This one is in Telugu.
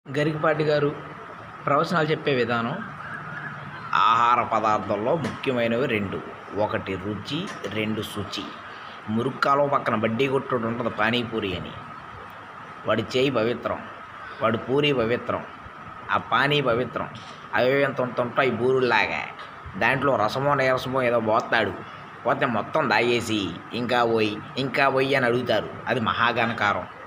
గరికపాటి గారు ప్రవచనాలు చెప్పే విధానం ఆహార పదార్థాల్లో ముఖ్యమైనవి రెండు. ఒకటి రుచి, రెండు శుచి. మురుక్కాలువ పక్కన బడ్డీ కొట్టుడు ఉంటుంది పానీపూరి అని. వాడి చేయి పవిత్రం, వాడి పూరి పవిత్రం, ఆ పానీ పవిత్రం. అవి ఎంత ఉంటాయి బూరుల్లాగా. దాంట్లో రసమో నీరసమో ఏదో పోతాడు. పోతే మొత్తం దాగేసి ఇంకా పోయి అని అడుగుతారు. అది మహాఘనకారం.